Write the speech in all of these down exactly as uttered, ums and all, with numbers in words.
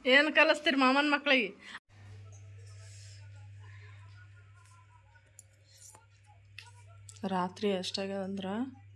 ಏನು ಕಲಿಸ್ತೀರಿ ಮಾಮನ ಮಕ್ಕಳಿಗೆ? ರಾತ್ರಿ ಎಷ್ಟಾಗ್ಯದಂದ್ರೆ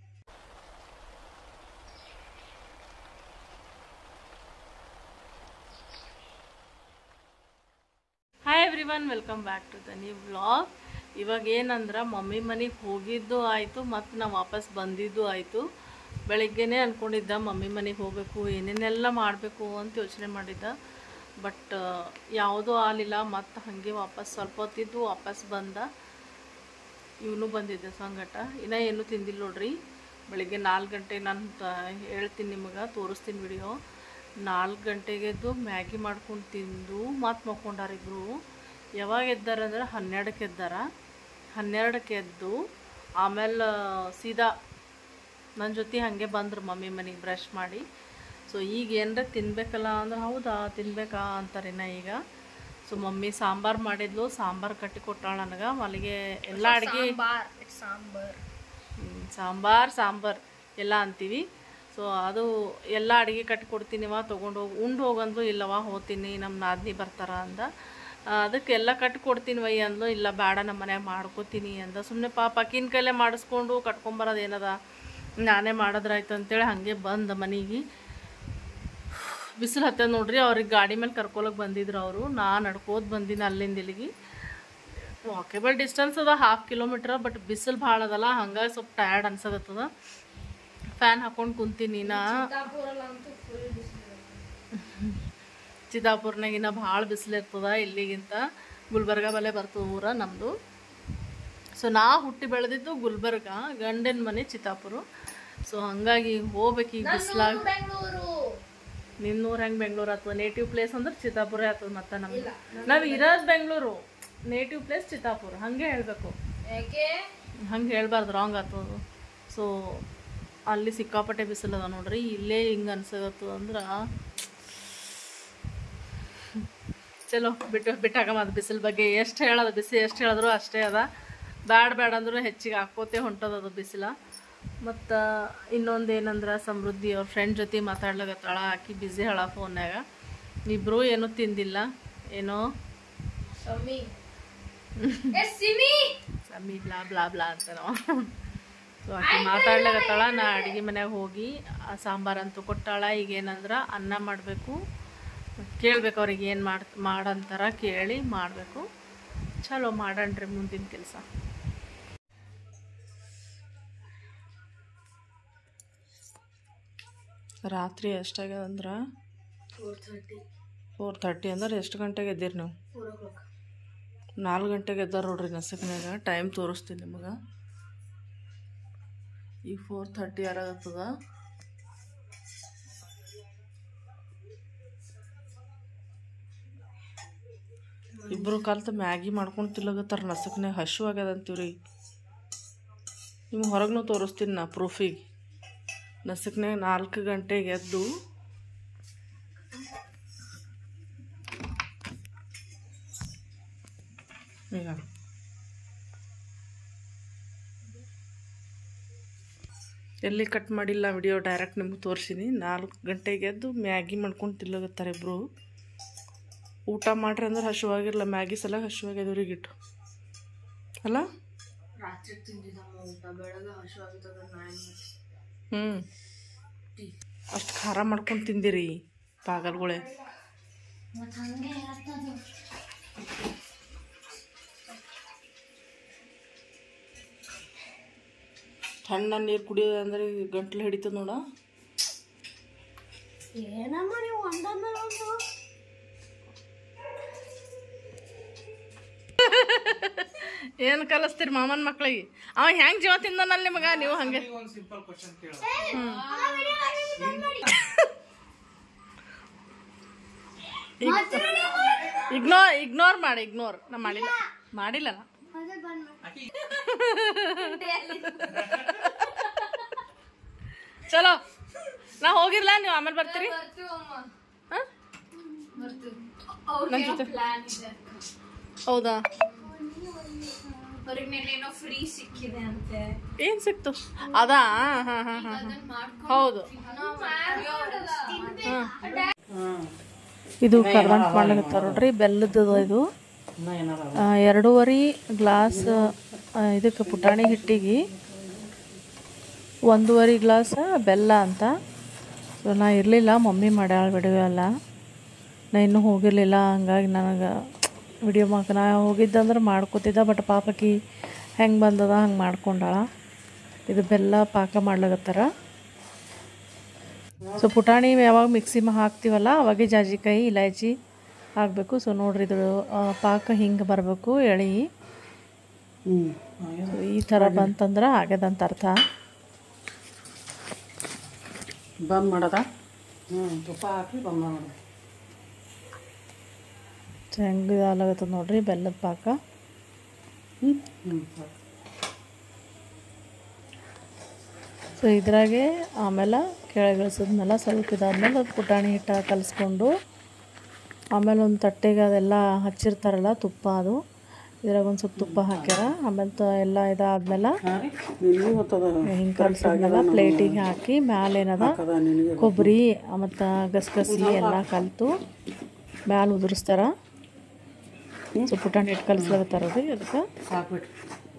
hi everyone, welcome back to the new vlog. ಇವಾಗ ಏನಂದ್ರೆ ಮಮ್ಮಿ ಮನೆಗೆ ಹೋಗಿದ್ದು ಆಯಿತು ಮತ್ತು ನಾವು ವಾಪಸ್ ಬಂದಿದ್ದು ಆಯಿತು. ಬೆಳಿಗ್ಗೆನೇ ಅಂದ್ಕೊಂಡಿದ್ದ ಮಮ್ಮಿ ಮನೆಗೆ ಹೋಗಬೇಕು, ಏನೇನೆಲ್ಲ ಮಾಡಬೇಕು ಅಂತ ಯೋಚನೆ ಮಾಡಿದ್ದ. ಬಟ್ ಯಾವುದೂ ಆಗಲಿಲ್ಲ. ಮತ್ತು ಹಾಗೆ ವಾಪಸ್ ಸ್ವಲ್ಪ ಹೊತ್ತಿದ್ದು ವಾಪಸ್ ಬಂದ. ಇವನು ಬಂದಿದ್ದೆ ಸಂಗಟ. ಇನ್ನೂ ಏನೂ ತಿಂದಿಲ್ಲ ನೋಡ್ರಿ. ಬೆಳಿಗ್ಗೆ ನಾಲ್ಕು ಗಂಟೆ ನಾನು ಹೇಳ್ತೀನಿ ನಿಮಗೆ, ತೋರಿಸ್ತೀನಿ ವಿಡಿಯೋ. ನಾಲ್ಕು ಗಂಟೆಗೆದ್ದು ಮ್ಯಾಗಿ ಮಾಡ್ಕೊಂಡು ತಿಂದು ಮತ್ತು ಮಕ್ಕೊಂಡಾರಿಬ್ರು. ಯಾವಾಗ ಎದ್ದಾರಂದ್ರೆ ಹನ್ನೆರಡಕ್ಕೆ ಎದ್ದಾರ. ಹನ್ನೆರಡಕ್ಕೆ ಎದ್ದು ಆಮೇಲೆ ಸೀದಾ ನನ್ನ ಜೊತೆ ಹಾಗೆ ಬಂದರು ಮಮ್ಮಿ ಮನೆಗೆ ಬ್ರಷ್ ಮಾಡಿ. ಸೊ ಈಗ ಏನರ ತಿನ್ಬೇಕಲ್ಲ ಅಂದ್ರೆ ಹೌದಾ ತಿನ್ಬೇಕಾ ಅಂತಾರಿನ ಈಗ. ಸೊ ಮಮ್ಮಿ ಸಾಂಬಾರು ಮಾಡಿದ್ಲು, ಸಾಂಬಾರು ಕಟ್ಟಿ ಕೊಟ್ಟಾಳ ನನಗೆ. ಮಲ್ಲಿಗೆ ಎಲ್ಲ ಅಡುಗೆ ಸಾಂಬಾರು ಸಾಂಬಾರು ಸಾಂಬಾರು ಎಲ್ಲ ಅಂತೀವಿ. ಸೊ ಅದು ಎಲ್ಲ ಅಡುಗೆ ಕಟ್ಟಿ ಕೊಡ್ತೀನಿವ, ತೊಗೊಂಡು ಹೋಗಿ ಉಂಡು ಹೋಗಂದ್ಲು. ಇಲ್ಲವ ಹೋಗ್ತೀನಿ, ನಮ್ಮ ನಾದಿನಿ ಬರ್ತಾರ ಅಂದ. ಅದಕ್ಕೆ ಎಲ್ಲ ಕಟ್ಟಿ ಕೊಡ್ತೀನಿ ವೈ ಅಂದ್ಲು. ಇಲ್ಲ ಬೇಡ, ನಮ್ಮ ಮನ್ಯಾಗ ಮಾಡ್ಕೋತೀನಿ ಅಂದ. ಸುಮ್ಮನೆ ಪಾಪ ಅಕ್ಕಿನ ಕೈಲೇ ಮಾಡಿಸ್ಕೊಂಡು ಕಟ್ಕೊಂಬರೋದು ಏನದ, ನಾನೇ ಮಾಡಿದ್ರಾಯ್ತು ಅಂತೇಳಿ ಹಾಗೆ ಬಂದ ಮನೆಗೆ. ಬಿಸಿಲು ಹತ್ತದ ನೋಡ್ರಿ. ಅವ್ರಿಗೆ ಗಾಡಿ ಮೇಲೆ ಕರ್ಕೊಳಕ್ಕೆ ಬಂದಿದ್ರು ಅವರು. ನಾನು ನಡ್ಕೋದು ಬಂದಿನಿ ಅಲ್ಲಿಂದ ಇಲ್ಲಿಗೆ. ವಾಕೇಬಲ್ ಡಿಸ್ಟೆನ್ಸ್ ಅದ, ಹಾಫ್ ಕಿಲೋಮೀಟ್ರ್. ಬಟ್ ಬಿಸಿಲು ಭಾಳ ಅದಲ್ಲ, ಹಂಗಾಗಿ ಸ್ವಲ್ಪ ಟಯರ್ಡ್ ಅನ್ಸಕತ್ತದ. ಫ್ಯಾನ್ ಹಾಕೊಂಡು ಕುಂತೀನಿ. ನಾ ಚಿತ್ತಾಪುರ್ನಾಗಿನ ಭಾಳ ಬಿಸಿಲು ಇರ್ತದ ಇಲ್ಲಿಗಿಂತ. ಗುಲ್ಬರ್ಗ ಬಲೆ ಬರ್ತದೆ ಊರ ನಮ್ಮದು. ಸೊ ನಾ ಹುಟ್ಟಿ ಬೆಳೆದಿದ್ದು ಗುಲ್ಬರ್ಗ, ಗಂಡನ ಮನೆ ಚಿತ್ತಾಪುರ. ಸೊ ಹಂಗಾಗಿ ಹೋಗ್ಬೇಕು ಈಗ ಬಿಸಿಲಾಗ. ನಿನ್ನೂರು ಹೆಂಗೆ ಬೆಂಗ್ಳೂರು ಆಗ್ತದೆ? ನೇಟಿವ್ ಪ್ಲೇಸ್ ಅಂದ್ರೆ ಚಿತ್ತಾಪುರ ಆಗ್ತದೆ. ಮತ್ತು ನಮ್ಗೆ ನಾವು ಇರೋದು ಬೆಂಗಳೂರು, ನೇಟಿವ್ ಪ್ಲೇಸ್ ಚಿತ್ತಾಪುರ. ಹಾಗೆ ಹೇಳಬೇಕು, ಹಂಗೆ ಹೇಳ್ಬಾರ್ದು, ರಾಂಗ್ ಆಗ್ತದೆ. ಸೊ ಅಲ್ಲಿ ಸಿಕ್ಕಾಪಟ್ಟೆ ಬಿಸಿಲದ ನೋಡ್ರಿ. ಇಲ್ಲೇ ಹಿಂಗೆ ಅನ್ಸಗತ್ತು ಅಂದ್ರೆ ಚಲೋ ಬಿಟ್ಟು ಬಿಟ್ಟಾಗಮ್ಮ. ಅದು ಬಿಸಿಲು ಬಗ್ಗೆ ಎಷ್ಟು ಹೇಳೋದು, ಬಿಸಿ ಎಷ್ಟು ಹೇಳಿದ್ರು ಅಷ್ಟೇ ಅದ. ಬ್ಯಾಡ ಬ್ಯಾಡ ಅಂದ್ರೂ ಹೆಚ್ಚಿಗೆ ಹಾಕೋತೆ ಹೊಂಟದದು ಬಿಸಿಲ. ಮತ್ತು ಇನ್ನೊಂದು ಏನಂದ್ರೆ ಸಮೃದ್ಧಿ ಅವ್ರ ಫ್ರೆಂಡ್ ಜೊತೆ ಮಾತಾಡ್ಲಾಗತ್ತಾಳ. ಆಕಿ ಬ್ಯುಸಿ ಹೇಳ ಫೋನ್ಯಾಗ. ಇಬ್ಬರು ಏನೂ ತಿಂದಿಲ್ಲ. ಏನೋ ಸಮಿ ಬ್ಲಾ ಬ್ಲಾ ಬ್ಲಾ ಅಂತ ನಾವು. ಸೊ ಆಕಿ ಮಾತಾಡ್ಲಾಗತ್ತಾಳ. ನಾ ಅಡುಗೆ ಮನ್ಯಾಗ ಹೋಗಿ ಸಾಂಬಾರಂತೂ ಕೊಟ್ಟಾಳ. ಈಗೇನಂದ್ರೆ ಅನ್ನ ಮಾಡಬೇಕು. ಕೇಳ್ಬೇಕು ಅವ್ರಿಗೆ ಏನು ಮಾಡಿ ಮಾಡಂತಾರ, ಕೇಳಿ ಮಾಡಬೇಕು. ಚಲೋ ಮಾಡಣ್ರಿ ಮುಂದಿನ ಕೆಲಸ. ರಾತ್ರಿ ಎಷ್ಟಾಗ್ಯದಂದ್ರೆ ಫೋರ್ ಥರ್ಟಿ ಫೋರ್ ಥರ್ಟಿ ಅಂದ್ರೆ ಎಷ್ಟು ಗಂಟೆಗೆ ಎದ್ದೀರಿ ನೀವು? ನಾಲ್ಕು ಗಂಟೆಗೆ ಎದ್ದಾರ ನೋಡ್ರಿ ನಸಕ್ನಾಗ. ಟೈಮ್ ತೋರಿಸ್ತೀನಿ ನಿಮಗೆ. ಈಗ ಫೋರ್ ಥರ್ಟಿ ಯಾರಾಗತ್ತದ. ಇಬ್ಬರು ಕಲ್ತು ಮ್ಯಾಗಿ ಮಾಡ್ಕೊಂಡು ತಿಲ್ಲಗತ್ತಾರ ನಸಕ್ನಾಗ. ಹಶು ಆಗ್ಯದಂತೀವ್ರಿ. ನಿಮ್ಗೆ ಹೊರಗೂ ತೋರಿಸ್ತೀನಿ ನಾ ಪ್ರೂಫಿಗೆ. ನಸಕ್ನಾಗ ನಾಲ್ಕು ಗಂಟೆಗೆ ಎದ್ದು ಈಗ ಎಲ್ಲಿ ಕಟ್ ಮಾಡಿಲ್ಲ ವಿಡಿಯೋ, ಡೈರೆಕ್ಟ್ ನಿಮ್ಗೆ ತೋರಿಸಿನಿ. ನಾಲ್ಕು ಗಂಟೆಗೆ ಎದ್ದು ಮ್ಯಾಗಿ ಮಾಡ್ಕೊಂಡು ತಿಲ್ಲಗತ್ತಾರೆ ಇಬ್ಬರು. ಊಟ ಮಾಡ್ರಿ ಅಂದ್ರೆ ಹಸುವಾಗಿರಲ್ಲ. ಮ್ಯಾಗಿ ಸಲ ಹಸುವಾಗಿದ್ದವ್ರಿಗೆ ಇಟ್ಟು ಅಲ್ಲ. ರಾತ್ರಿ ತಿಂದಿದ್ದ ಊಟ ಬೆಳಗ್ಗೆ ಹಸುವಾಗಿದ್ದ. ಹ್ಞೂ ಅಷ್ಟು ಖಾರ ಮಾಡ್ಕೊಂಡು ತಿಂದಿರಿ ಪಾಗಲ್ಗಳೇ. ತಣ್ಣ ನೀರು ಕುಡಿಯೋದು ಅಂದ್ರೆ ಗಂಟ್ಲು ಹಿಡಿತದ ನೋಡ. ಏನು ಕಲಿಸ್ತೀರಿ ಮಾಮನ ಮಕ್ಕಳಿಗೆ? ಅವ ಹೆಂಗೆ ಜೀವ ತಿಂದನಲ್ಲಿ ನಿಮಗ? ನೀವು ಹಂಗೆ ಇಗ್ನೋರ್ ಇಗ್ನೋರ್ ಮಾಡಿ. ಇಗ್ನೋರ್ ನಾ ಮಾಡಿಲ್ಲ ಮಾಡಿಲ್ಲ ಚಲೋ ನಾ ಹೋಗಿರ್ಲ, ನೀವು ಆಮೇಲೆ ಬರ್ತೀರಿ. ನನ್ನ ಜೊತೆ ಹೌದಾ? ಏನ್ ಸಿಕ್ತು ಅದಾ? ಹಾ ಹಾ ಹಾ ಹೌದು. ಇದು ಕರ್ದಂಟು ಮಾಡ್ಲಿಕತ್ತಾರ ನೋಡ್ರಿ, ಬೆಲ್ಲದ ಇದು ಎರಡೂವರೆ ಗ್ಲಾಸ್ ಇದಕ್ಕೆ ಪುಟಾಣಿ ಹಿಟ್ಟಿಗೆ ಒಂದೂವರೆ ಗ್ಲಾಸ್ ಬೆಲ್ಲ ಅಂತ. ಸೊ ನಾ ಇರಲಿಲ್ಲ, ಮಮ್ಮಿ ಮಾಡ್ಯಾಳ ವಿಡಿಯೋ ಎಲ್ಲ, ನಾ ಇನ್ನೂ ಹೋಗಿರಲಿಲ್ಲ. ಹಂಗಾಗಿ ನನಗೆ ವಿಡಿಯೋ ಮಾಕ ನಾ ಹೋಗಿದ್ದಂದ್ರೆ ಮಾಡ್ಕೋತಿದ್ದ, ಬಟ್ ಪಾಪಕಿ ಹೆಂಗೆ ಬಂದದ ಹಂಗೆ ಮಾಡ್ಕೊಂಡಾಳ. ಇದು ಬೆಲ್ಲ ಪಾಕ ಮಾಡ್ಲಾಗತ್ತಾರ. ಸೊ ಪುಟಾಣಿ ಯಾವಾಗ ಮಿಕ್ಸಿ ಮಾ ಹಾಕ್ತೀವಲ್ಲ ಅವಾಗೆ ಜಾಜಿಕಾಯಿ ಇಲಾಚಿ ಹಾಕಬೇಕು. ಸೊ ನೋಡ್ರಿ ಇದು ಪಾಕ ಹಿಂಗೆ ಬರಬೇಕು ಎಳಿ. ಈ ಥರ ಬಂತಂದ್ರೆ ಆಗ್ಯದಂತ ಅರ್ಥ. ಬಂದ್ ಮಾಡೋದ ತುಪ್ಪ ಹಾಕಿ ಬಂದ್ ಮಾಡೋದು. ಹೆಂಗೆ ಇದಾಗತ್ತದ ನೋಡ್ರಿ ಬೆಲ್ಲದ ಪಾಕ. ಸೊ ಇದ್ರಾಗೆ ಆಮೇಲೆ ಕೆಳಗೆ ಇಳಿಸಿದ್ಮೇಲೆ ಸ್ವಲ್ಪ ಇದಾದ್ಮೇಲೆ ಅದು ಪುಟಾಣಿ ಹಿಟ್ಟು ಕಲಿಸ್ಕೊಂಡು ಆಮೇಲೆ ಒಂದು ತಟ್ಟೆಗೆ ಅದೆಲ್ಲ ಹಚ್ಚಿರ್ತಾರಲ್ಲ ತುಪ್ಪ, ಅದು ಇದ್ರಾಗ ಒಂದು ಸ್ವಲ್ಪ ತುಪ್ಪ ಹಾಕ್ಯಾರ. ಆಮೇಲೆ ಎಲ್ಲ ಇದಾದ್ಮೇಲೆ ಹಿಂಗೆ ಕಲಿಸಿದ್ಮೇಲೆ ಪ್ಲೇಟಿಗೆ ಹಾಕಿ ಮ್ಯಾಲೆ ಏನದ ಕೊಬ್ಬರಿ ಮತ್ತು ಗಸಗಸಿ ಎಲ್ಲ ಕಲಿತು ಮ್ಯಾಲೆ ಉದುರಿಸ್ತಾರ. ಸೊ ಪುಟಾಣಿ ಹಿಟ್ಟು ಕಲಿಸ್ಲಾಗತ್ತಾರ ರೀ, ಅದಕ್ಕೆ ಸಾಕ್ಬಿಟ್ರಿ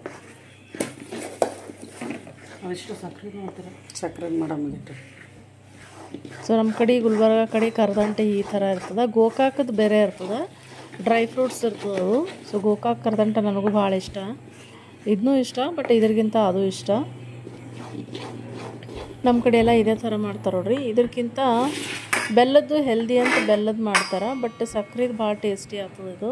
ಅವಿಷ್ಟು ಸಕ್ರೆ ಮಾಡ್ತಾರೆ, ಸಕ್ರೆ ಮಾಡಮ್ಗಿಟ್ಟು. ಸೊ ನಮ್ಮ ಕಡೆ ಗುಲ್ಬರ್ಗ ಕಡೆ ಕರ್ದಂಟೆ ಈ ಥರ ಇರ್ತದೆ. ಗೋಕಾಕದ ಬೇರೆ ಇರ್ತದೆ, ಡ್ರೈ ಫ್ರೂಟ್ಸ್ ಇರ್ತದೆ ಅದು. ಸೊ ಗೋಕಾಕ್ ಕರ್ದಂಟೆ ನನಗೂ ಭಾಳ ಇಷ್ಟ, ಇದನ್ನೂ ಇಷ್ಟ, ಬಟ್ ಇದ್ರಿಗಿಂತ ಅದು ಇಷ್ಟ. ನಮ್ಮ ಕಡೆ ಎಲ್ಲ ಇದೇ ಥರ ಮಾಡ್ತಾರೆ ನೋಡ್ರಿ. ಇದಕ್ಕಿಂತ ಬೆಲ್ಲದ್ದು ಹೆಲ್ದಿ ಅಂತ ಬೆಲ್ಲದ್ದು ಮಾಡ್ತಾರೆ, ಬಟ್ ಸಕ್ರೆದು ಭಾಳ ಟೇಸ್ಟಿ ಆಗ್ತದೆ ಇದು.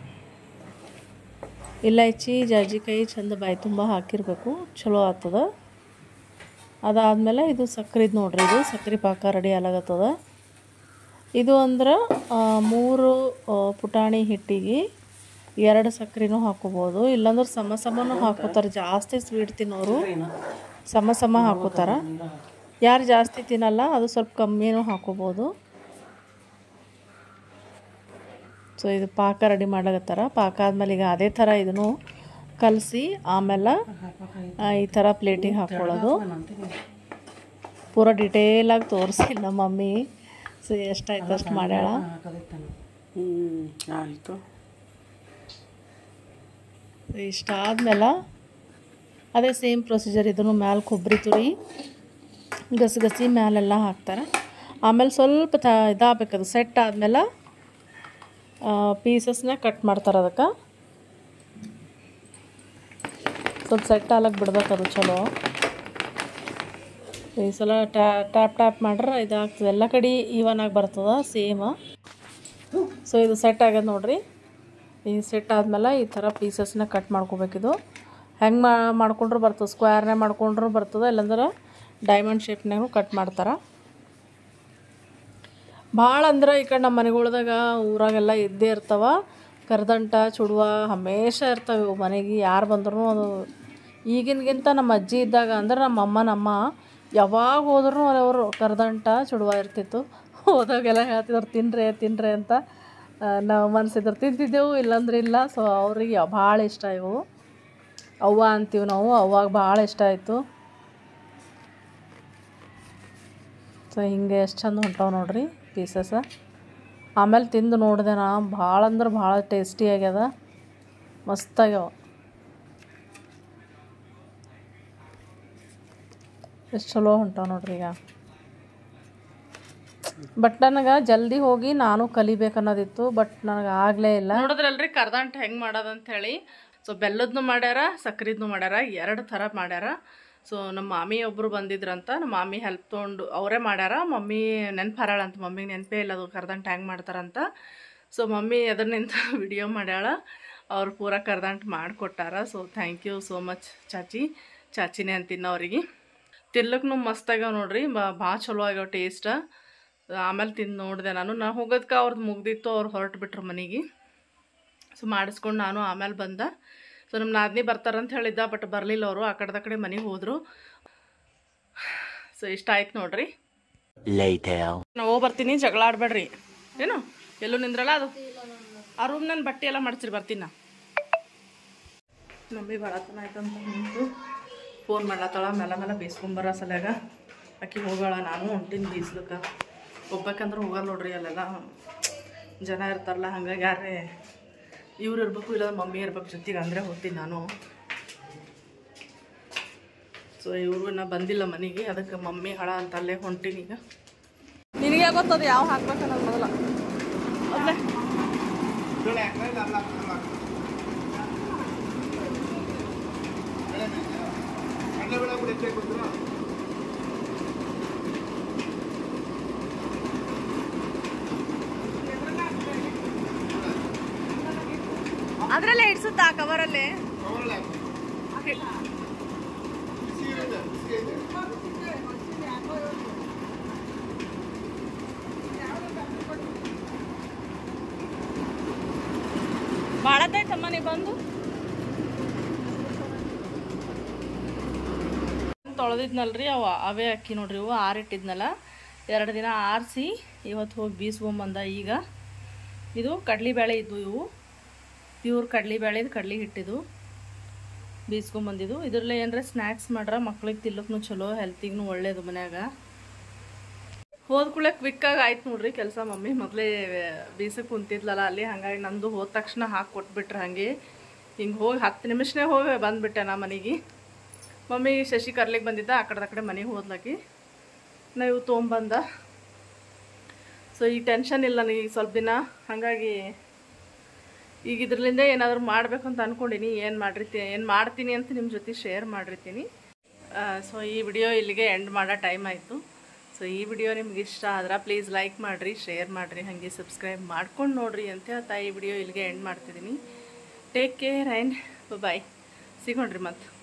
ಇಲೈಚಿ ಜಾಜಿಕಾಯಿ ಚಂದ ಬಾಯಿ ತುಂಬ ಹಾಕಿರಬೇಕು, ಚಲೋ ಆಗ್ತದೆ. ಅದಾದಮೇಲೆ ಇದು ಸಕ್ರೆದು ನೋಡ್ರಿ, ಇದು ಸಕ್ರೆ ಪಾಕ ರೆಡಿ ಆಗತ್ತದ. ಇದು ಅಂದ್ರೆ ಮೂರು ಪುಟಾಣಿ ಹಿಟ್ಟಿಗೆ ಎರಡು ಸಕ್ರೆನೂ ಹಾಕೋಬೋದು, ಇಲ್ಲಾಂದ್ರೆ ಸಮ ಸಮನೂ ಹಾಕೋತಾರೆ. ಜಾಸ್ತಿ ಸ್ವೀಟ್ ತಿನ್ನೋರು ಸಮ ಸಮ ಹಾಕೋತಾರೆ, ಯಾರು ಜಾಸ್ತಿ ತಿನ್ನಲ್ಲ ಅದು ಸ್ವಲ್ಪ ಕಮ್ಮಿನೂ ಹಾಕೋಬೋದು. ಸೊ ಇದು ಪಾಕ ರೆಡಿ ಮಾಡ್ಲಾಗತ್ತಾರ. ಪಾಕ ಆದಮೇಲೆ ಈಗ ಅದೇ ಥರ ಇದನ್ನು ಕಲಸಿ ಆಮೇಲೆ ಈ ಥರ ಪ್ಲೇಟಿಗೆ ಹಾಕ್ಕೊಳ್ಳೋದು. ಪೂರ ಡಿಟೇಲಾಗಿ ತೋರಿಸಿಲ್ಲ ನಮ್ಮ ಮಮ್ಮಿ. ಸೊ ಎಷ್ಟಾಯ್ತು ಅಷ್ಟು ಮಾಡ್ಯಾಳ. ಆಯಿತು. ಇಷ್ಟ ಆದಮೇಲೆ ಅದೇ ಸೇಮ್ ಪ್ರೊಸೀಜರ್, ಇದನ್ನು ಮ್ಯಾಲೆ ಕೊಬ್ಬರಿ ತುರಿ ಗಸಗಸಿ ಮ್ಯಾಲೆಲ್ಲ ಹಾಕ್ತಾರೆ. ಆಮೇಲೆ ಸ್ವಲ್ಪ ತ ಇದಾಗಬೇಕದು ಸೆಟ್ ಆದಮೇಲೆ ಪೀಸಸ್ನ ಕಟ್ ಮಾಡ್ತಾರೆ. ಅದಕ್ಕೆ ಸ್ವಲ್ಪ ಸೆಟ್ ಆಲಕ್ಕೆ ಬಿಡ್ಬೇಕು, ಅದು ಚಲೋ. ಈ ಸಲ ಟ್ಯಾ ಟ್ಯಾಪ್ ಟ್ಯಾಪ್ ಮಾಡ್ರೆ ಇದಾಗ್ತದೆ, ಎಲ್ಲ ಕಡೆ ಈವನ್ ಆಗಿ ಬರ್ತದೆ ಸೇಮ್. ಸೊ ಇದು ಸೆಟ್ ಆಗ್ಯದ ನೋಡ್ರಿ. ಈ ಸೆಟ್ ಆದಮೇಲೆ ಈ ಥರ ಪೀಸಸ್ನ ಕಟ್ ಮಾಡ್ಕೋಬೇಕಿದು. ಹೆಂಗೆ ಮಾ ಮಾಡ್ಕೊಂಡ್ರು ಬರ್ತದೆ, ಸ್ಕ್ವೇರ್ನೇ ಮಾಡ್ಕೊಂಡ್ರು ಬರ್ತದೆ, ಇಲ್ಲಾಂದ್ರೆ ಡೈಮಂಡ್ ಶೇಪ್ನಾಗೂ ಕಟ್ ಮಾಡ್ತಾರೆ. ಭಾಳ ಅಂದ್ರೆ ಈ ಕಡೆ ನಮ್ಮ ಮನೆಗಳ್ದಾಗ ಊರಾಗೆಲ್ಲ ಇದ್ದೇ ಇರ್ತಾವ ಕರ್ದಂಟ ಚುಡುವ, ಹಮೇಶ ಇರ್ತವೆ ಇವು ಮನೆಗೆ. ಯಾರು ಬಂದ್ರೂ ಅದು ಈಗಿನಗಿಂತ ನಮ್ಮ ಅಜ್ಜಿ ಇದ್ದಾಗ ಅಂದ್ರೆ ನಮ್ಮ ಅಮ್ಮ ನಮ್ಮ ಯಾವಾಗ ಹೋದ್ರೂ ಅವರು ಕರ್ದಂಟ ಚುಡುವ ಇರ್ತಿತ್ತು. ಹೋದಾಗೆಲ್ಲ ಹೇಳ್ತಿದ್ರು ತಿನ್ರಿ ತಿನ್ರಿ ಅಂತ. ನಾವು ಮನಸ್ಸಿದ್ರೆ ತಿಂತಿದ್ದೆವು, ಇಲ್ಲಾಂದ್ರೆ ಇಲ್ಲ. ಸೊ ಅವ್ರಿಗೆ ಭಾಳ ಇಷ್ಟ ಇವು. ಅವ್ವ ಅಂತೀವಿ ನಾವು, ಅವಾಗ ಭಾಳ ಇಷ್ಟ ಆಯಿತು. ಸೊ ಹಿಂಗೆ ಎಷ್ಟು ಚಂದ ಹೊಂಟಾವ ನೋಡ್ರಿ ಪೀಸಸ್. ಆಮೇಲೆ ತಿಂದು ನೋಡಿದೆ ನಾ, ಭಾಳ ಅಂದ್ರೆ ಭಾಳ ಟೇಸ್ಟಿ ಆಗ್ಯದ, ಮಸ್ತಾಗ್ಯಾವ. ಎಷ್ಟು ಚಲೋ ಹೊಂಟಾವ ನೋಡ್ರಿ ಈಗ. ಬಟ್ ನನಗೆ ಜಲ್ದಿ ಹೋಗಿ ನಾನು ಕಲಿಬೇಕನ್ನೋದಿತ್ತು, ಬಟ್ ನನಗೆ ಆಗಲೇ ಇಲ್ಲ. ನೋಡಿದ್ರಲ್ರಿ ಕರ್ದಂಟು ಹೆಂಗೆ ಮಾಡೋದಂತ ಹೇಳಿ. ಸೊ ಬೆಲ್ಲದನ್ನು ಮಾಡ್ಯಾರ, ಸಕ್ರಿದ್ನು ಮಾಡ್ಯಾರ, ಎರಡು ಥರ ಮಾಡ್ಯಾರ. ಸೊ ನಮ್ಮ ಮಾಮಿ ಒಬ್ಬರು ಬಂದಿದ್ರಂತ, ನಮ್ಮ ಮಾಮಿ ಹೆಲ್ಪ್ ತೊಗೊಂಡು ಅವರೇ ಮಾಡ್ಯಾರ. ಮಮ್ಮಿ ನೆನಪು ಹರಾಳಂತ, ಮಮ್ಮಿಗೆ ನೆನಪೇ ಇಲ್ಲ ಅದು ಕರ್ದಂಟು ಹೆಂಗೆ ಮಾಡ್ತಾರಂತ. ಸೊ ಮಮ್ಮಿ ಅದರಿಂದ ವಿಡಿಯೋ ಮಾಡ್ಯಾಳ, ಅವ್ರು ಪೂರ ಕರ್ದಂಟು ಮಾಡಿಕೊಟ್ಟಾರ. So thank you so much ಚಾಚಿ. ಚಾಚಿನೇ ಅಂತೀನಿ ಅವ್ರಿಗೆ. ತಿನ್ಲಕ್ಕೂ ಮಸ್ತಾಗ್ಯಾವ ನೋಡ್ರಿ, ಬಾ ಭಾಳ ಚಲೋ ಆಗ್ಯಾವ ಟೇಸ್ಟ್. ಆಮೇಲೆ ತಿಂದು ನೋಡಿದೆ ನಾನು. ನಾ ಹೋಗೋದಕ್ಕೆ ಅವ್ರದ್ದು ಮುಗ್ದಿತ್ತು, ಅವ್ರು ಹೊರಟು ಬಿಟ್ರು ಮನೆಗೆ. ಸೊ ಮಾಡಿಸ್ಕೊಂಡು ನಾನು ಆಮೇಲೆ ಬಂದೆ. ಸೊ ನಮ್ಮ ನಾದಿನಿ ಬರ್ತಾರಂತ ಹೇಳಿದ್ದ, ಬಟ್ ಬರಲಿಲ್ಲ ಅವರು, ಆ ಕಡೆದ ಕಡೆ ಮನೆಗೆ ಹೋದರು. ಸೊ ಇಷ್ಟ ಆಯ್ತು ನೋಡ್ರಿ. ನಾವು ಬರ್ತೀನಿ, ಜಗಳ ಆಡಬೇಡ್ರಿ ಏನು, ಎಲ್ಲೂ ನಿಂದ್ರಲ್ಲ ಅದು ಆ ರೂಮ್ ನನ್ನ ಬಟ್ಟೆ ಎಲ್ಲ ಮಾಡ್ಸಿರಿ, ಬರ್ತೀನಿ ನಾ. ಮಮ್ಮಿ ಬರತನ ಆಯ್ತಂತ ನಿಂತು ಫೋನ್ ಮಾಡ್ಲತ್ತಾಳ, ಮೇಲೆ ಮೇಲೆ ಬೇಯಿಸ್ಕೊಂಬರ ಸಲ್ಯಾಗ. ಆಕಿ ಹೋಗೋಳ, ನಾನು ಹೊಂಟೀನಿ ಬೀಸ್ಲಿಕ್ಕೆ. ಹೋಗ್ಬೇಕಂದ್ರೆ ಹೋಗಲ್ಲ ನೋಡ್ರಿ, ಅಲ್ಲೆಲ್ಲ ಜನ ಇರ್ತಾರಲ್ಲ, ಹಂಗಾಗಿ ಯಾರೇ ಇವ್ರು ಇರ್ಬೇಕು ಇಲ್ಲ ಮಮ್ಮಿ ಇರ್ಬೇಕು ಜೊತೆಗೆ, ಅಂದರೆ ಹೋಗ್ತೀನಿ ನಾನು. ಸೊ ಇವರು ಇನ್ನೂ ಬಂದಿಲ್ಲ ಮನೆಗೆ, ಅದಕ್ಕೆ ಮಮ್ಮಿ ಹಳ ಅಂತ ಅಲ್ಲೇ ಹೊಂಟೀನಿ ಈಗ. ನಿನಗೆ ಗೊತ್ತದು ಯಾವ ಹಾಕ್ಬೇಕು ಅನ್ನೋದು ಮೊದಲ ಅಲ್ಲೇ. ಅದರಲ್ಲೇ ಇಡ್ಸುತ್ತಾ ಕವರಲ್ಲೇ? ಭಾಳತ್ತೈತಮ್ಮ ನೀ ಬಂದು ತೊಳೆದಿದ್ನಲ್ರಿ, ಅವು ಅವೇ ಅಕ್ಕಿ ನೋಡ್ರಿ, ಇವು ಆರಿಟ್ಟಿದ್ನಲ್ಲ, ಎರಡು ದಿನ ಆರಿಸಿ ಇವತ್ತು ಹೋಗಿ ಬೀಸ್ಕೊಂಬಂದ. ಈಗ ಇದು ಕಡ್ಲಿಬೇಳೆ ಇದ್ದು, ಇವು ಪ್ಯೂರ್ ಕಡ್ಲಿಬೇಳೆದು ಕಡ್ಲಿ ಹಿಟ್ಟಿದು ಬೀಸ್ಕೊಂಬಂದಿದ್ದು. ಇದ್ರಲ್ಲೇ ಏನರ ಸ್ನ್ಯಾಕ್ಸ್ ಮಾಡ್ರೆ ಮಕ್ಳಿಗೆ ತಿಲ್ಲಕ್ಕೂ ಚಲೋ, ಹೆಲ್ತಿಗೂ ಒಳ್ಳೇದು. ಮನ್ಯಾಗ ಹೋದ ಕೂಡಲೇ ಕ್ವಿಕ್ಕಾಗಿ ಆಯ್ತು ನೋಡ್ರಿ ಕೆಲಸ. ಮಮ್ಮಿ ಮೊದಲೇ ಬೀಸಕ್ಕೆ ಕುಂತಿದ್ಲಲ್ಲ ಅಲ್ಲಿ, ಹಾಗಾಗಿ ನಂದು ಹೋದ ತಕ್ಷಣ ಹಾಕಿ ಕೊಟ್ಬಿಟ್ರೆ ಹಾಗೆ ಹಿಂಗೆ ಹೋಗಿ ಹತ್ತು ನಿಮಿಷನೇ ಹೋಗಿ ಬಂದುಬಿಟ್ಟೆ ನಾ ಮನೆಗೆ. ಮಮ್ಮಿ ಶಶಿ ಕರ್ಲಿಕ್ಕೆ ಬಂದಿದ್ದ, ಆ ಕಡೆ ಆ ಕಡೆ ಮನೆಗೆ ಹೋದ್ಲಾಕಿ, ನಾವು ತೊಗೊಂಬಂದ. ಸೊ ಈಗ ಟೆನ್ಷನ್ ಇಲ್ಲ ನನಗೆ ಸ್ವಲ್ಪ ದಿನ, ಹಾಗಾಗಿ ಈಗ ಇದ್ರಲ್ಲಿಂದ ಏನಾದರೂ ಮಾಡಬೇಕು ಅಂತ ಅಂದ್ಕೊಂಡಿನಿ. ಏನು ಮಾಡಿರ್ತೀನಿ ಏನು ಮಾಡ್ತೀನಿ ಅಂತ ನಿಮ್ಮ ಜೊತೆ ಶೇರ್ ಮಾಡಿರ್ತೀನಿ. ಸೊ ಈ ವಿಡಿಯೋ ಇಲ್ಲಿಗೆ ಎಂಡ್ ಮಾಡೋ ಟೈಮ್ ಆಯಿತು. ಸೊ ಈ ವಿಡಿಯೋ ನಿಮ್ಗೆ ಇಷ್ಟ ಆದ್ರೆ ಪ್ಲೀಸ್ ಲೈಕ್ ಮಾಡಿರಿ, ಶೇರ್ ಮಾಡಿರಿ, ಹಾಗೆ ಸಬ್ಸ್ಕ್ರೈಬ್ ಮಾಡ್ಕೊಂಡು ನೋಡಿರಿ ಅಂತ ಹೇಳ್ತಾ ಈ ವಿಡಿಯೋ ಇಲ್ಲಿಗೆ ಎಂಡ್ ಮಾಡ್ತಿದ್ದೀನಿ. Take care and bye. ಸಿಗೋಣ್ರಿ ಮತ್ತೆ.